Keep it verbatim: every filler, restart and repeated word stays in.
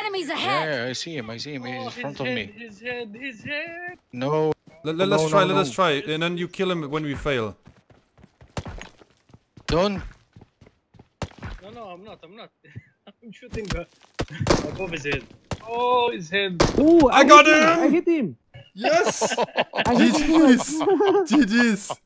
Enemies ahead! Yeah, I see him. I see him. He's Oh, in front his of head, me. His head, his head. No. Let, let, no, let's try. no, Let no. us try, and then you kill him when we fail. Done. No, no, I'm not. I'm not. I'm shooting uh, above his head. Oh, his head. Oh, I I, got hit him. him! I hit him. Yes. I hit him. G G's. G G's.